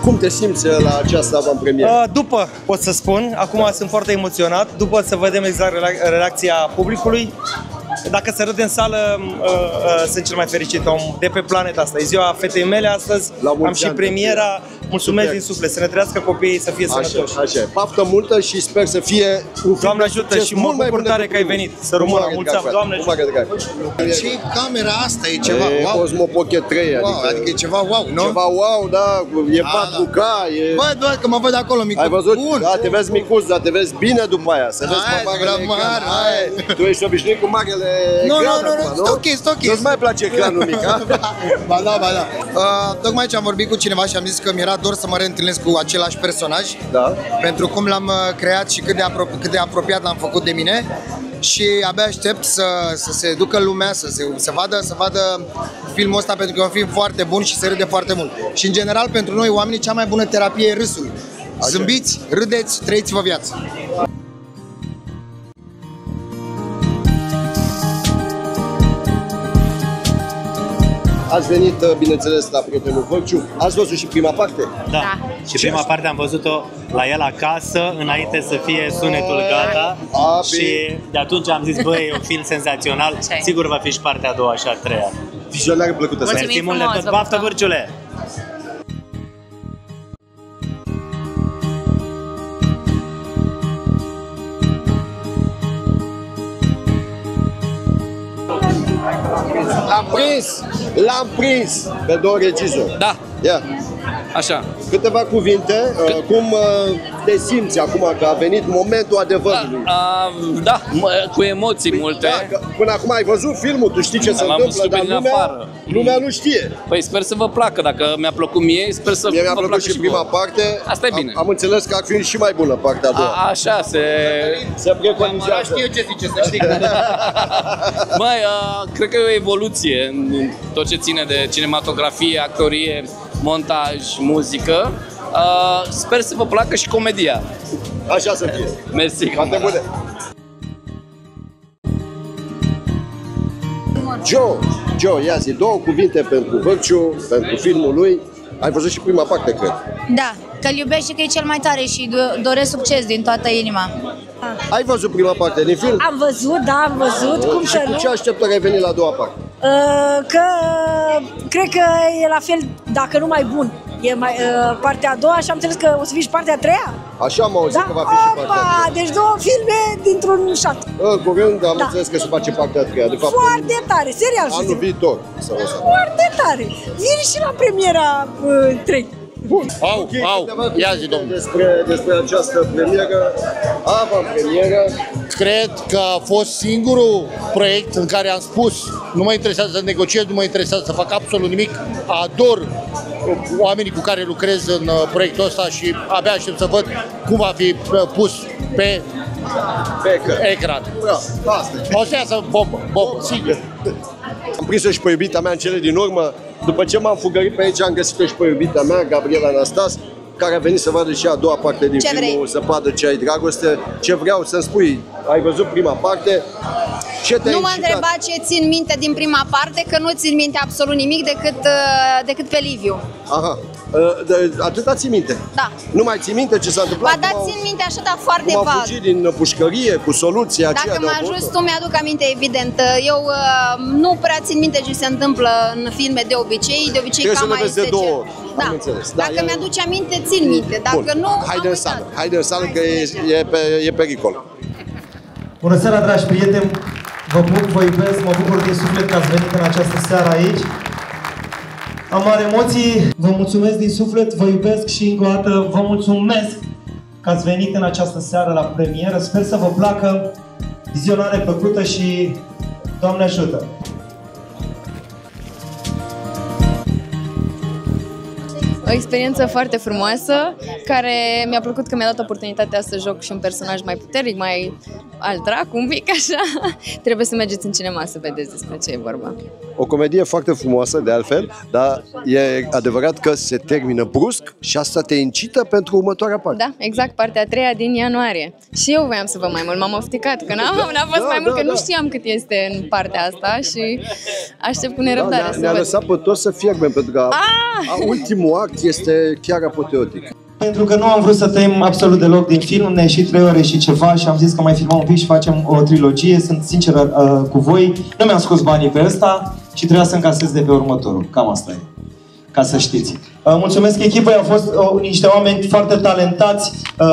Cum te simți la această avantpremieră? După, pot să spun, acum sunt foarte emoționat, după să vedem exact reacția publicului. Dacă se râde în sală, sunt cel mai fericit om de pe planeta asta. E ziua fetei mele astăzi, am și premiera. Mulțumesc din suflet, să ne trăiască copiii, să fie sănătoși. Așa, paftă multă și sper să fie un film. Doamne ajută și mă bucur tare că ai venit. Să rămână, mulțumesc, Doamne ajută. Ce camera asta? E ceva wow? Osmo Pocket 3, adică e ceva wow, nu? Ceva wow, da, e 4K, e... Bă, că mă văd acolo micuț. Ai văzut? Da, te vezi micuț, dar te vezi bine după aia. Să vezi pe marele ecran. Tu ești obișnuit cu marele ecran acum, nu? Sunt ok. Nu-ți mai place ecranul mic, ha? Ba da. Tocmai ce am vorbit cu cineva și am zis că mi-era dor să mă reîntâlnesc cu același personaj. Da. Pentru cum l-am creat și cât de apropiat l-am făcut de mine. Și abia aștept să se ducă lumea, să vadă filmul ăsta, pentru că e un film foarte bun și se râde foarte mult. Și în general pentru noi oamenii cea mai bună terapie e râsul. Zâmbiți, râdeți, trăiți-vă viața. Ați venit, bineînțeles, la Prietenul Vârciu. Ați văzut și prima parte? Da. Și prima parte am văzut-o la el acasă, înainte să fie sunetul gata. Și de atunci am zis, băi, e un film senzațional. Sigur va fi și partea a doua și a treia. Vizionare plăcută. Mulțumim frumos! Baftă, Vârciule! L-am prins pe două regizori. Da. Ia. Așa. Câteva cuvinte, cum te simți acum că a venit momentul adevărului? Da, cu emoții multe. Da, până acum ai văzut filmul, tu știi ce se întâmplă, dar lumea nu știe. Păi sper să vă placă, dacă mi-a plăcut mie, sper să mi-a vă plăcut și prima parte. Asta e bine. Am înțeles că ar fi și mai bună partea a doua. Așa, se preconizează. Știu ce zice, să știi. Băi, cred că e o evoluție în tot ce ține de cinematografie, actorie, montaj, muzică. Sper să vă placă și comedia. Așa să fie. Mersi. Foarte bune. Joe, ia zi, două cuvinte pentru Vârciu, pentru filmul lui. Ai văzut și prima parte, cred. Da, că-l iubește, că e cel mai tare și doresc succes din toată inima. Ai văzut prima parte din film? Am văzut, da, am văzut. Cum și să cu nu? ce așteptări ai venit la a doua parte? Că cred că e la fel, dacă nu mai bun. E mai, partea a doua și am înțeles că o să fie și partea a treia. Așa am auzit că va fi și partea a treia. Deci două filme dintr-un șat. În curând am înțeles că se face partea a treia. De fapt, foarte tare, serial. Anul viitor. Foarte tare. Vine și la premiera 3. Bun. Ia zi, domnule. Despre această premieră, avant-premieră. Cred că a fost singurul proiect în care am spus nu mă interesează să negociez, nu mă interesează să fac absolut nimic. Ador oamenii cu care lucrez în proiectul ăsta și abia aștept să văd cum va fi pus pe ecran. O să iasă bombă, sigur. Am prins-o și pe iubita mea în cele din urmă. După ce m-am fugărit pe aici, am găsit-o și pe iubita mea, Gabriela Anastas, care a venit să vadă și a doua parte din filmul Zăpadă ce ai dragoste. Ce vreau să-mi spui, ai văzut prima parte, ce te-a Nu mă întreba ce țin minte din prima parte, că nu țin minte absolut nimic decât pe Liviu. Aha. Atâta ții minte? Da. Nu mai ții minte ce s-a întâmplat? Ba da, țin minte așa, dar foarte vag. Cum au fugit din pușcărie cu soluția aceea. Dacă mă ajuți tu, mi-aduc aminte, evident. Eu nu prea țin minte ce se întâmplă în filme de obicei. De obicei trebuie cam mai este de două ori. Da. Dacă mi-aduce aminte, țin minte. Dacă nu, haide în sală. Haide în sală că e pericol. Bună seara, dragi prieteni! Vă pup, vă iubesc, mă bucur din suflet că ați venit în această seară aici. Am mari emoții, vă mulțumesc din suflet, vă iubesc și încă o dată vă mulțumesc că ați venit în această seară la premieră. Sper să vă placă, vizionare plăcută și Doamne ajută! O experiență foarte frumoasă, care mi-a plăcut că mi-a dat oportunitatea să joc și un personaj mai puternic, mai al dracu, un pic așa. Trebuie să mergeți în cinema să vedeți despre ce e vorba. O comedie foarte frumoasă, de altfel, dar e adevărat că se termină brusc și asta te incită pentru următoarea parte. Da, exact, partea a treia din ianuarie. Și eu voiam să văd mai mult, m-am ofticat, că n-a fost mai mult, că nu știam cât este în partea asta și aștept cu nerăbdare să văd. Ne-a lăsat pe toți să fierbem, pentru că ultimul act este chiar apoteotic. Pentru că nu am vrut să tăiem absolut deloc din film, ne-a ieșit 3 ore și ceva și am zis că mai filmăm un pic și facem o trilogie. Sunt sincer cu voi, nu mi-am scos banii pe ăsta și trebuia să încasez de pe următorul. Cam asta e, ca să știți. Mulțumesc echipei, au fost niște oameni foarte talentați.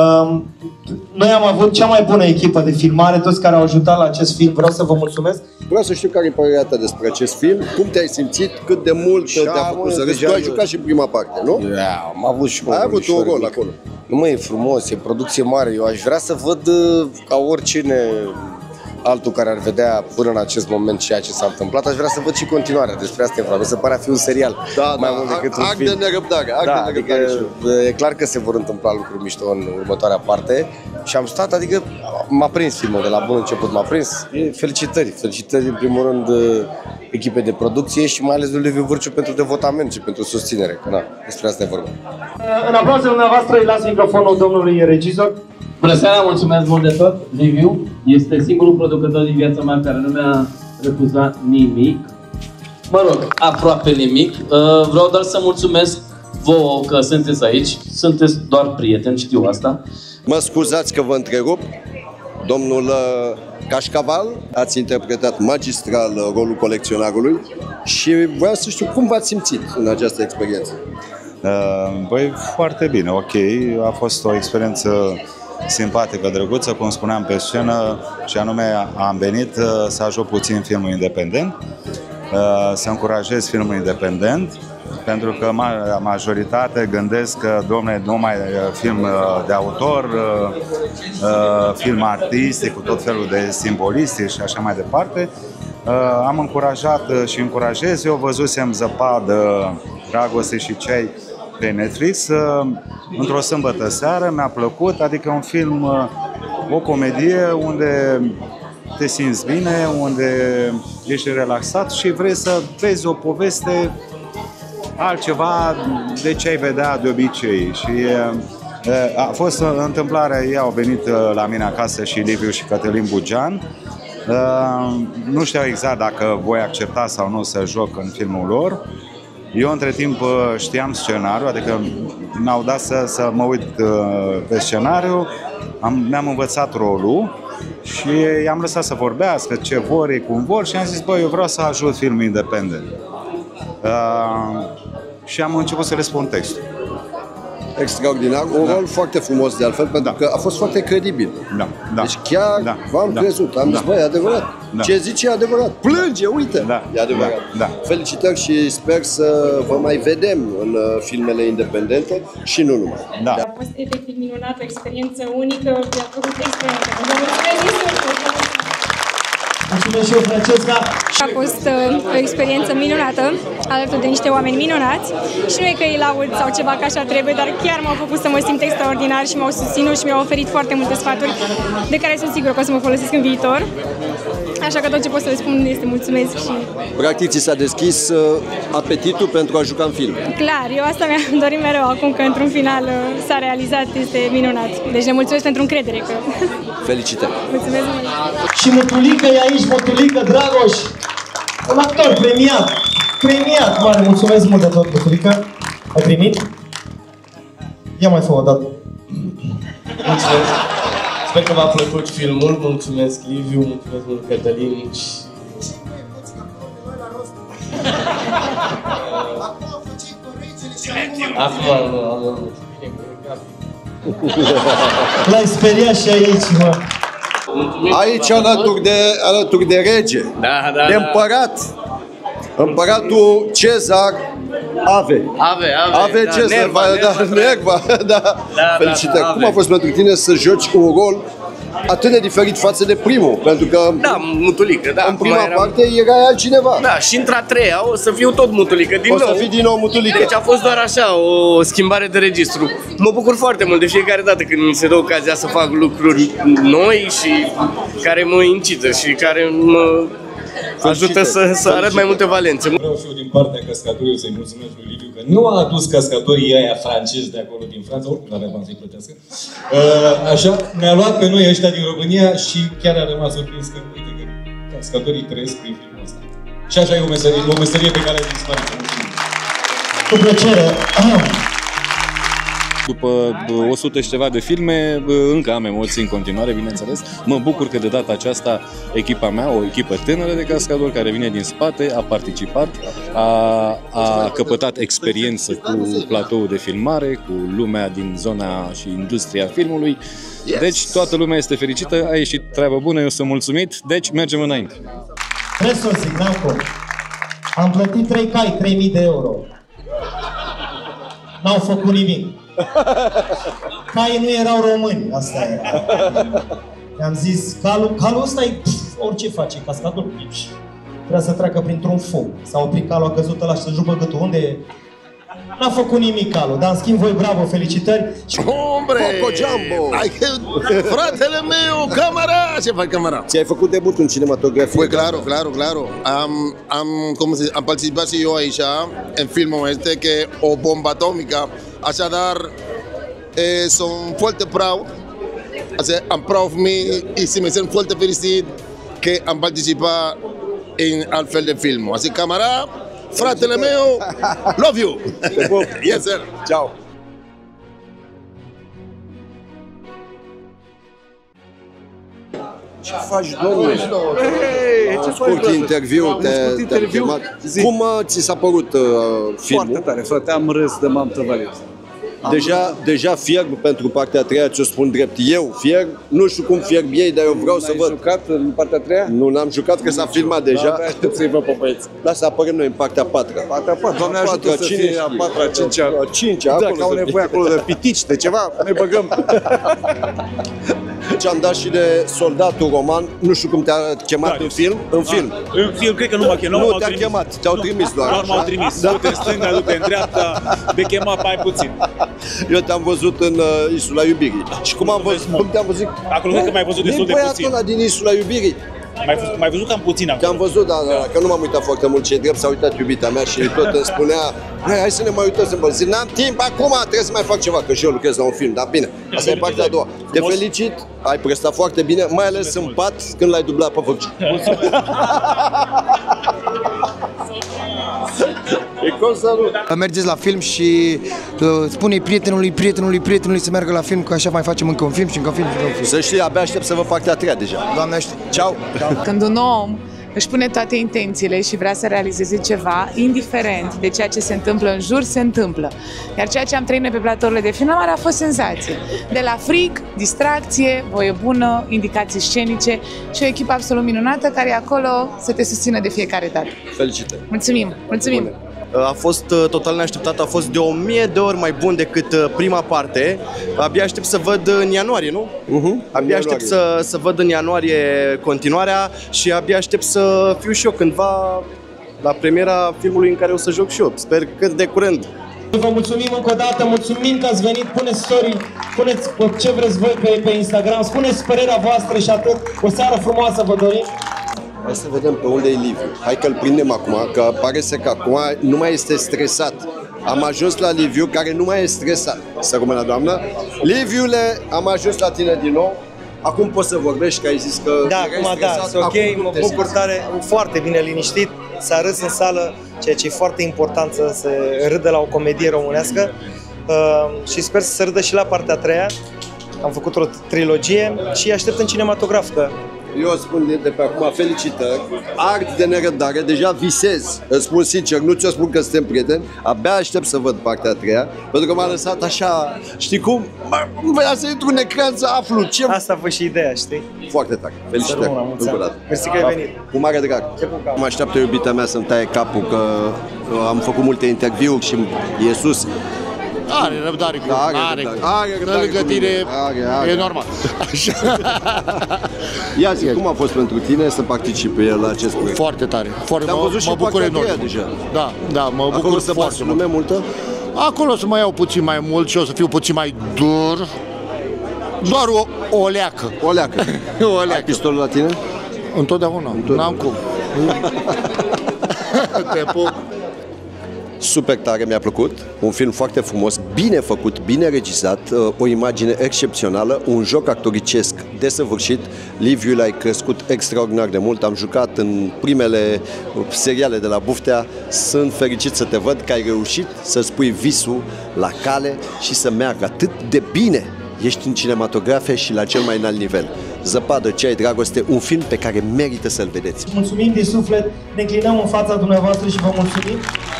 Noi am avut cea mai bună echipă de filmare, toți care au ajutat la acest film. Vreau să vă mulțumesc. Vreau să știu care e părerea ta despre acest film, cum te-ai simțit, cât de mult te-a făcut să râzi. Tu ai jucat și în prima parte, nu? Am avut și ai avut un rol acolo. Nu mă, e frumos, e producție mare. Eu aș vrea să văd ca oricine altul care ar vedea până în acest moment ceea ce s-a întâmplat, aș vrea să văd și continuarea. Despre asta e vorba. Se pare a fi un serial. Da, mai mult decât un film. De nerăbdare, adică e clar că se vor întâmpla lucruri mișto în următoarea parte și am stat, adică m-a prins filmul de la bun început, m-a prins. Felicitări în primul rând echipei de producție și mai ales lui Liviu Vârciu pentru devotament și pentru susținere, că despre asta e vorba. În aplauze dumneavoastră îi las microfonul domnului regizor. Bună seara, mulțumesc mult de tot, Liviu. Este singurul producător din viața mea care nu mi-a refuzat nimic. Mă rog, aproape nimic. Vreau doar să mulțumesc vouă că sunteți aici. Sunteți doar prieteni, știu asta. Mă scuzați că vă întrerup. Domnul Cașcaval, ați interpretat magistral rolul colecționarului și vreau să știu cum v-ați simțit în această experiență. Băi, foarte bine, ok. A fost o experiență simpatică, drăguță, cum spuneam pe scenă, și anume am venit să ajut puțin filmul independent, să încurajez filmul independent, pentru că majoritate gândesc că, dom'le, numai film de autor, film artistic, cu tot felul de simbolistic și așa mai departe. Am încurajat și încurajez. Eu văzusem Zăpadă, Dragoste și Ceai pe Netflix într-o sâmbătă seară, mi-a plăcut, adică un film, o comedie unde te simți bine, unde ești relaxat și vrei să vezi o poveste altceva de ce ai vedea de obicei. Și a fost întâmplarea, ei au venit la mine acasă și Liviu și Cătălin Bugean. Nu știau exact dacă voi accepta sau nu să joc în filmul lor. Eu între timp știam scenariul, adică mi-au dat să mă uit pe scenariu, mi-am învățat rolul și i-am lăsat să vorbească ce vor ei, cum vor și am zis, băi, eu vreau să ajut filmul independent. Și am început să le spun textul. Extraordinar, un rol foarte frumos de altfel, pentru că a fost foarte credibil. Deci chiar v-am crezut, am zis, băi, e adevărat. Ce zice e adevărat, plânge, uite, e adevărat. Felicitări și sper să vă mai vedem în filmele independente și nu numai. A fost efectiv minunat, o experiență unică, mi-a plăcut excelentă. Vă mulțumesc. Mulțumesc și eu, Francesca. A fost o experiență minunată, alături de niște oameni minunați și nu e că îi laud sau ceva că așa trebuie, dar chiar m-au făcut să mă simt extraordinar și m-au susținut și mi-au oferit foarte multe sfaturi de care sunt sigură că o să mă folosesc în viitor. Așa că tot ce pot să le spun este mulțumesc și... Practic ți s-a deschis apetitul pentru a juca în film. Clar, eu asta mi-am dorit mereu, acum că într-un final s-a realizat, este minunat. Deci ne mulțumesc pentru încredere. Că... Felicitări! Mulțumesc mult! Și Mutulică e aici, Mutulică Dragoș, un actor premiat, mare, mulțumesc mult de tot, Mutulică. Ai primit? Ia mai fă o dată. Mulțumesc! Sper că v-a plăcut filmul, mulțumesc Liviu, mulțumesc mult Cătălin și... Acum nu, am... L-ai speriat și aici, mă. Aici alături de rege, de împărat. Împăratul Cezar Ave Cezar, Nerva, felicitări. Cum a fost pentru tine să joci un rol atât de diferit față de primul? Pentru că Mutulică, în prima parte era altcineva. Da, și într-a treia o să fiu tot Mutulică din nou. O să fii din nou Mutulică. Deci a fost doar așa, o schimbare de registru. Mă bucur foarte mult de fiecare dată când mi se dă ocazia să fac lucruri noi și care mă incită și care mă ajută să arăt mai multe valențe. Vreau și eu din partea cascatorilor să-i mulțumesc lui Liviu că nu a adus cascatorii aia francezi de acolo din Franța, oricum n-avea bani să-i plătească. Așa, ne-a luat pe noi ăștia din România și chiar a rămas surprins că, uite, că cascatorii trăiesc prin filmul ăsta. Și așa e o meserie pe care am dispărut. Cu plăcere. După 100 și ceva de filme, încă am emoții în continuare, bineînțeles. Mă bucur că de data aceasta echipa mea, o echipă tânără de cascadori care vine din spate, a participat, a căpătat experiență cu platoul de filmare, cu lumea din zona și industria filmului. Deci toată lumea este fericită, a ieșit treabă bună, eu sunt mulțumit, deci mergem înainte. Resursi, Namco. Am plătit 3 cai, 3.000 de euro. N-au făcut nimic. Caii nu erau români, asta era. I-am zis, calul ăsta e, orice face, cascador. Trebuia să treacă printr-un fum. S-a oprit calul, a căzut ăla și să jupă gâtul. Unde e? N-a făcut nimic calul, dar în schimb voi, bravo, felicitări. Hombre! Coco Jumbo! Fratele meu, camera! Ce faci, camera? Ți-ai făcut debut în cinematografie? Păi, claro. Am participat și eu aici, în filmul este, că e o bombă atomică. Așadar, sunt foarte proud. I'm proud of me și mă simt foarte fericit că am participat în altfel de film. Așa, camera, fratele meu, love you! Yes, sir! Ciao! Ce faci, domnule? Scurt interviu, te-am chemat. Cum ți s-a părut filmul? Foarte tare, frate, am râs de m-am tăvălit. Deja fierb pentru partea a treia, ți-o spun drept. Eu fierb, nu știu cum fierb ei, dar eu vreau să văd. N-ai jucat în partea a treia? Nu, n-am jucat, că s-a filmat deja. Da, aștept să-i văd pe băieți. Lasă, apărăm noi în partea a patra. Partea a patra, Doamne ajută să fie a patra, a cincea. A cincea, acolo. Da, că au nevoie acolo de pitici, de ceva, ne băgăm. Ce-am dat și de Soldatul Roman, nu știu cum te-a chemat în film. În film, cred că nu m-a chemat. Nu, te-a chemat, te-au trimis doar. Doar m-au trimis, du-te în stânga, du-te în dreapta, de chemat mai puțin. Eu te-am văzut în Insula Iubirii. Și cum te-am văzut? Acolo cred că m-ai văzut destul de puțin. Băiatul ăla din Insula Iubirii. M-ai văzut cam puțin acolo. Te-am văzut, da, că nu m-am uitat foarte mult, ce drept s-a uitat iubita mea și tot îmi spunea hai să ne mai uităm, să-mi zic, n-am timp acum, trebuie să mai fac ceva, că și eu lucrez la un film, dar bine, asta e partea a doua. Te felicit, ai prestat foarte bine, mai ales în pat când l-ai dublat pe Făcci. Mergeți la film și spune prietenului să meargă la film, că așa mai facem încă un film și încă un film și încă un film. Să știi, abia aștept să vă fac partea a treia deja. Doamne ajută. Ciao. Când un om își pune toate intențiile și vrea să realizeze ceva, indiferent de ceea ce se întâmplă în jur, se întâmplă. Iar ceea ce am trăit noi pe platourile de filmare a fost senzație. De la frig, distracție, voie bună, indicații scenice și o echipă absolut minunată care e acolo să te susțină de fiecare dată. Felicitări! Mulțumim! Mulțumim! A fost total neașteptat, a fost de 1000 de ori mai bun decât prima parte. Abia aștept să văd în ianuarie, nu? Abia aștept să văd în ianuarie continuarea și abia aștept să fiu și eu cândva la premiera filmului în care o să joc și eu. Sper cât de curând. Vă mulțumim încă o dată, mulțumim că ați venit, puneți story, puneți ce vreți voi pe Instagram, spuneți părerea voastră și atât. O seară frumoasă vă dorim. Hai să vedem pe unde e Liviu. Hai că îl prindem acum, că pare să că acum nu mai este stresat. Am ajuns la Liviu, care nu mai e stresat. Să rămână, doamnă. Liviule, am ajuns la tine din nou. Acum poți să vorbești, că ai zis că... Da, acum da, ok, mă bucur tare, foarte bine liniștit. S-a râs în sală, ceea ce e foarte important să se râdă la o comedie românească. Și sper să se râdă și la partea a treia. Am făcut o trilogie și aștept în cinematograf, că eu spun de pe acum felicitări, ard de nerăbdare, deja visez, îți spun sincer, nu ți-o spun că suntem prieteni, abia aștept să văd partea a treia, pentru că m-a lăsat așa, știi cum, voia să intru în ecran să aflu ce... Asta a fost și ideea, știi? Foarte tare, felicitări, încă o dată. Mersi că ai venit. Cu mare drag. Mă așteaptă iubita mea să-mi taie capul, că am făcut multe interviuri și e sus. Are răbdare cu are lângă tine, e normal. Ia zi, cum a fost pentru tine să participi la acest proiect? Foarte tare. Te-am văzut și bucur enorm. Deja. Da, mă bucur acolo să foarte lume multă? Acolo o să mă iau puțin mai mult și o să fiu puțin mai dur. Doar o leacă. O leacă. Ai pistolul la tine? Întotdeauna. N-am cum. Te pup. super tare, mi-a plăcut. Un film foarte frumos, bine făcut, bine regizat, o imagine excepțională, un joc actoricesc desăvârșit. Liviu l-ai crescut extraordinar de mult, am jucat în primele seriale de la Buftea. Sunt fericit să te văd că ai reușit să-ți pui visul la cale și să meargă atât de bine. Ești în cinematografe și la cel mai înalt nivel. Zăpadă, ceai, dragoste, un film pe care merită să-l vedeți. Mulțumim din suflet, ne înclinăm în fața dumneavoastră și vă mulțumim.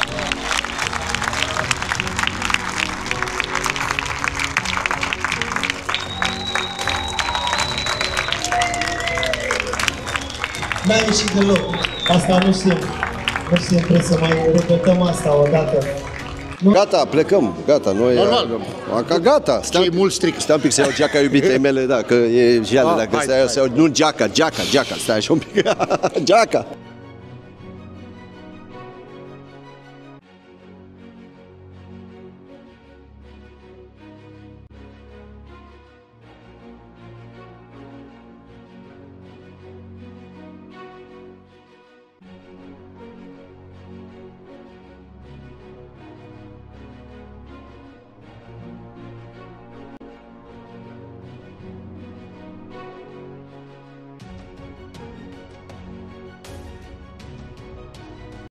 N-a ieșit deloc. Asta nu simt. Nu simt, trebuie să mai repetăm asta o dată. Gata, plecăm, gata, noi... Gata, stai mult strict. Stai un pic să iau geaca iubitei mele, da, că e jale, dacă să iau, nu geaca, stai așa un pic, geaca.